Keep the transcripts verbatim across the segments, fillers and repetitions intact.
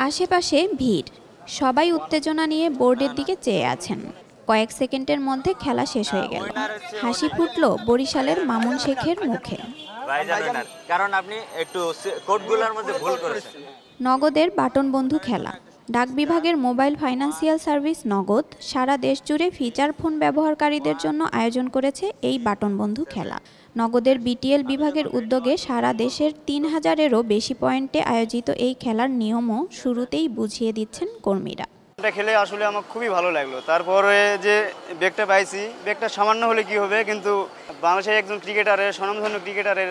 আশেপাশে ভিড়, সবাই উত্তেজনা নিয়ে বোর্ডের দিকে চেয়ে আছেন। কয়েক সেকেন্ডের মধ্যে খেলা শেষ হয়ে গেল। হাসি ফুটল বরিশালের মামুন শেখের মুখে। কারণ আপনি একটু কোডগুলোর মধ্যে ভুল করেছেন। নগদের বাটন বন্ধু খেলা। ডাক বিভাগের মোবাইল ফাইন্যান্সিয়াল সার্ভিস নগদ সারা দেশ জুড়ে ফিচার ফোন ব্যবহারকারীদের জন্য আয়োজন করেছে এই বাটন বন্ধু খেলা। নগদের বিটিএল বিভাগের উদ্যোগে সারা দেশের তিন হাজারেরও বেশি পয়েন্টে আয়োজিত এই খেলার নিয়মও শুরুতেই বুঝিয়ে দিচ্ছেন কর্মীরা। এটা খেলে আসলে আমার খুবই ভালো লাগলো। তারপরে যে ব্যাগটা পাইছি, ব্যাগটা সামান্য হলে কি হবে, কিন্তু বাংলাদেশের একজন ক্রিকেটারের স্বনামধন্য ক্রিকেটারের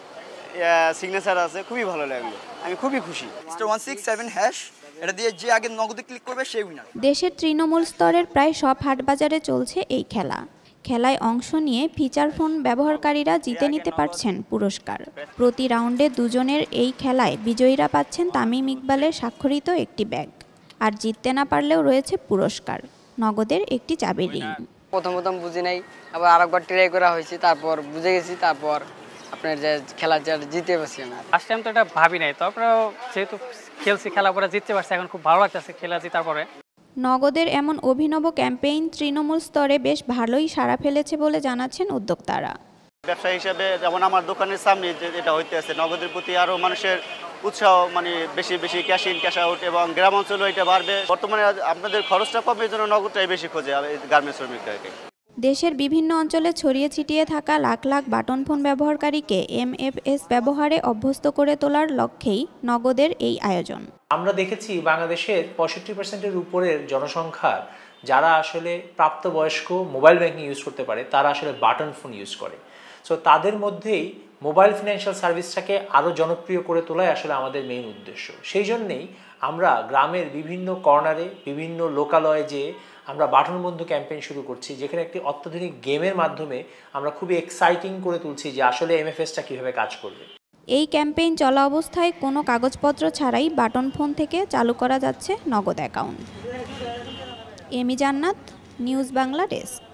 সিগনেচার আছে, খুবই ভালো লাগলো। আমি খুবই খুশি। ওয়ান সিক্স সেভেন হ্যাশ এটা দিয়ে যে আগে নগদে ক্লিক করবে সেই উইনার। দেশের তৃণমূল স্তরের প্রায় সব হাটবাজারে চলছে এই খেলা। খেলায় অংশ নিয়ে ফিচার ফোন ব্যবহারকারীরা জিতে নিতে পারছেন পুরস্কার। প্রতি রাউন্ডে দুজনের এই খেলায় বিজয়ীরা পাচ্ছেন তামিম ইকবালের স্বাক্ষরিত একটি ব্যাগ। আর জিততে না পারলেও রয়েছে পুরস্কার, নগদের একটি চাবির রিং। প্রথম প্রথম বুঝি নাই, আবার আরেকবার ট্রাই করা হয়েছে, তারপর বুঝে গেছি, তারপর আপনার যে খেলা জিতে পারছি। আমরা ফার্স্ট টাইম তো এটা ভাবি নাই, তারপরেও যেহেতু খেলছি, খেলা পরে জিততে পারছি, এখন খুব ভালো লাগতেছে খেলা জিতার পরে। নগদের এমন অভিনব ক্যাম্পেইন তৃণমূল স্তরে বেশ ভালোই সাড়া ফেলেছে বলে জানাচ্ছেন উদ্যোক্তারা। ব্যবসা হিসাবে যেমন আমার দোকানের সামনে যেটা হইতে আছে, নগদের প্রতি আরও মানুষের উৎসাহ, মানে বেশি বেশি ক্যাশ ইন ক্যাশ আউট, এবং গ্রাম অঞ্চলেও এটা বাড়বে। বর্তমানে আপনাদের খরচটা কম, এই জন্য নগদটাই বেশি খোঁজে গার্মেন্টস শ্রমিকদেরকে। দেশের বিভিন্ন অঞ্চলে ছড়িয়ে ছিটিয়ে থাকা লাখ লাখ বাটন ফোন ব্যবহারকারীকে এমএফএস ব্যবহারে অভ্যস্ত করে তোলার লক্ষ্যেই নগদের এই আয়োজন। আমরা দেখেছি বাংলাদেশের পঁয়ষট্টি পার্সেন্টের উপরের জনসংখ্যার যারা আসলে প্রাপ্তবয়স্ক মোবাইল ব্যাংকিং ইউজ করতে পারে, তারা আসলে বাটন ফোন ইউজ করে। সো তাদের মধ্যেই মোবাইল ফিনান্সিয়াল সার্ভিসটাকে আরও জনপ্রিয় করে তোলাই আসলে আমাদের মেইন উদ্দেশ্য। সেই জন্যেই আমরা গ্রামের বিভিন্ন কর্নারে, বিভিন্ন লোকালয়ে যে আমরা বাটন বন্ধু ক্যাম্পেইন শুরু করছি, যেখানে একটি অত্যাধুনিক গেমের মাধ্যমে আমরা খুবই এক্সাইটিং করে তুলছি যে আসলে এমএফএসটা কীভাবে কাজ করবে। এই ক্যাম্পেইন চলা অবস্থায় কোনো কাগজপত্র ছাড়াই বাটন ফোন থেকে চালু করা যাচ্ছে নগদ অ্যাকাউন্ট। এমি জান্নাত, নিউজ বাংলা ডেস্ক।